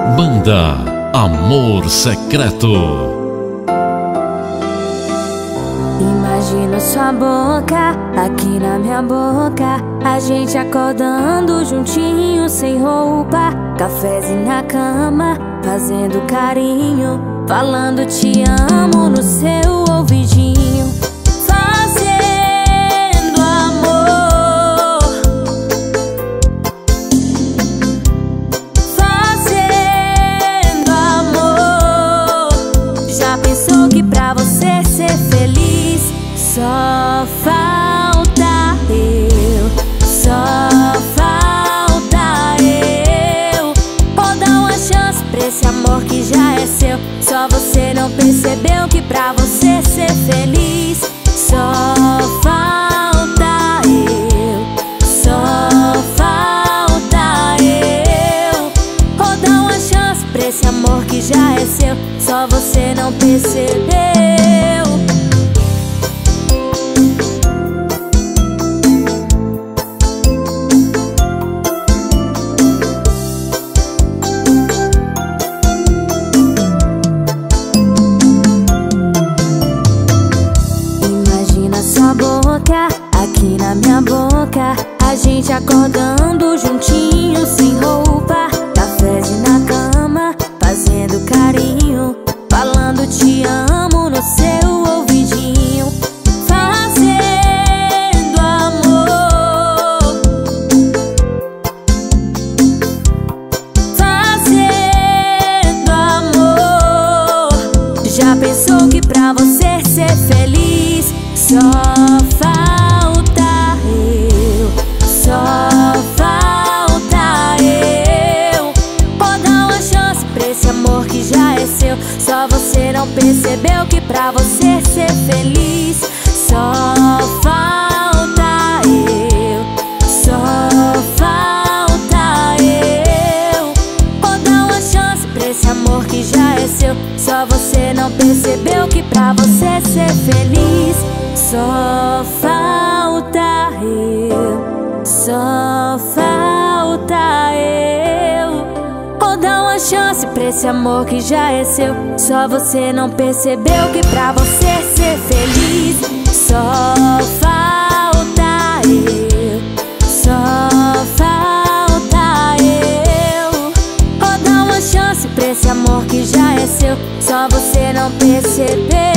Banda Amor Secreto. Imagino sua boca aqui na minha boca, a gente acordando juntinho sem roupa, cafezinho na cama, fazendo carinho, falando te amo no seu ouvidinho, fazendo amor, fazendo amor. Já pensou que pra você ser feliz só falta eu, só falta eu? Ou dá uma chance pra esse amor que já é seu? Só você não percebeu que pra você ser feliz só falta eu, só falta eu? Ou dá uma chance pra esse amor que já é seu? Só você não percebeu. Sua boca aqui na minha boca, a gente acordando juntinho sem roupa, cafezinho na cama, fazendo carinho, falando te amo no seu ouvidinho, fazendo amor, fazendo amor. Já pensou que pra você ser feliz só falta eu, só falta eu? Ou dá uma chance pra esse amor que já é seu? Só você não percebeu que pra você ser feliz só falta eu, só falta eu? Ou dá uma chance pra esse amor que já é seu? Só você não percebeu que pra você ser feliz só falta eu, só falta eu? Ou dá uma chance pra esse amor que já é seu? Só você não percebeu que pra você ser feliz só falta eu, só falta eu? Ou dá uma chance pra esse amor que já é seu? Só você não percebeu.